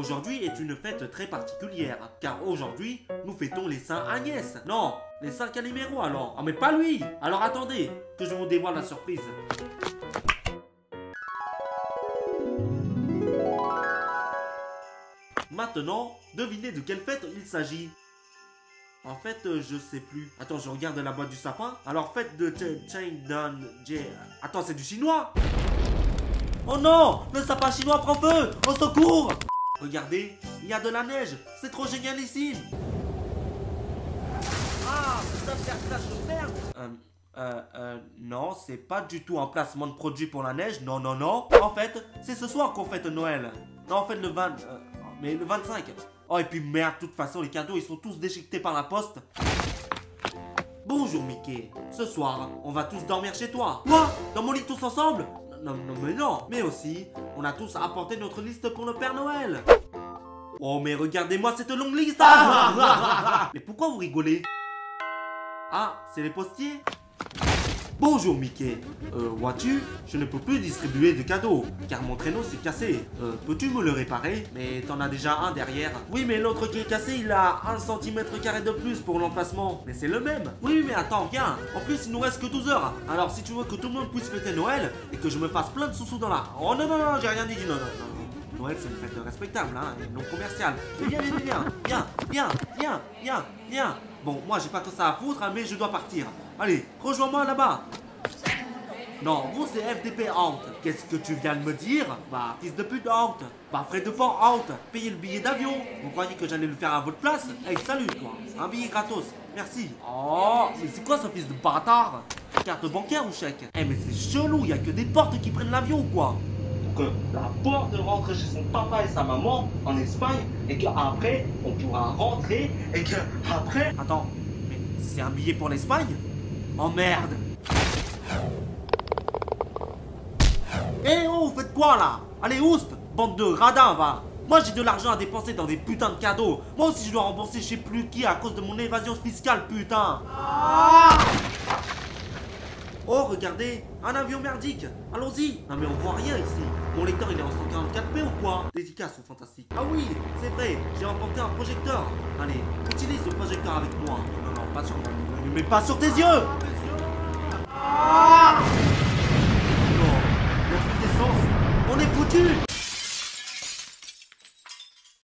Aujourd'hui est une fête très particulière, car aujourd'hui, nous fêtons les Saints Agnès. Non, les Saints Calimero alors. Ah mais pas lui. Alors attendez, que je vous dévoile la surprise. Maintenant, devinez de quelle fête il s'agit. En fait, je sais plus. Attends, je regarde la boîte du sapin. Alors, fête de Chengdan. Attends, c'est du chinois. Oh non, le sapin chinois prend feu. Au secours. Regardez, il y a de la neige. C'est trop génial ici. Ah, ça fait un flash de merde. Non, c'est pas du tout un placement de produit pour la neige. Non, non, non. En fait, c'est ce soir qu'on fête Noël. Non, en fait, le 20... mais le 25. Oh, et puis merde, de toute façon, les cadeaux, ils sont tous déchiquetés par la poste. Bonjour, Mickey. Ce soir, on va tous dormir chez toi. Quoi? Dans mon lit tous ensemble? Non, non, mais non. Mais aussi, on a tous apporté notre liste pour le Père Noël. Oh, mais regardez-moi cette longue liste. Mais pourquoi vous rigolez? Ah, c'est les postiers? Bonjour Mickey, vois-tu, je ne peux plus distribuer de cadeaux, car mon traîneau s'est cassé. Peux-tu me le réparer? Mais t'en as déjà un derrière. Oui, mais l'autre qui est cassé, il a 1 cm² de plus pour l'emplacement. Mais c'est le même. Oui, mais attends, viens. En plus, il nous reste que 12 heures. Alors, si tu veux que tout le monde puisse fêter Noël, et que je me fasse plein de sous-sous dans la... Oh non, non, non, j'ai rien dit, non, non, non. Noël, c'est une fête respectable, hein, et non commerciale. Mais viens, viens, viens, viens, viens, viens, viens, viens. Bon, moi, j'ai pas que ça à foutre, hein, mais je dois partir. Allez, rejoins-moi là-bas. Non, vous c'est FDP out. Qu'est-ce que tu viens de me dire? Bah, fils de pute out. Bah, frais de port out. Payez le billet d'avion. Vous croyez que j'allais le faire à votre place? Hey, salut toi. Un billet gratos. Merci. Oh, mais c'est quoi ce fils de bâtard? Carte bancaire ou chèque? Eh, mais c'est chelou, y a que des portes qui prennent l'avion ou quoi? Que la porte rentre chez son papa et sa maman en Espagne et qu'après on pourra rentrer et qu'après... Attends, mais c'est un billet pour l'Espagne? Oh merde! Eh oh, vous faites quoi là? Allez, oust! Bande de radins, va! Moi j'ai de l'argent à dépenser dans des putains de cadeaux. Moi aussi je dois rembourser je sais plus qui à cause de mon évasion fiscale, putain! Oh, regardez, un avion merdique. Allons-y. Non mais on voit rien ici. Mon lecteur il est en 144p ou quoi? Les IK sont fantastiques. Ah oui, c'est vrai, j'ai emporté un projecteur. Allez, utilise le projecteur avec moi. Non, non, pas sur moi. Mais pas sur tes yeux. Non, il n'y a plus d'essence. On est foutus.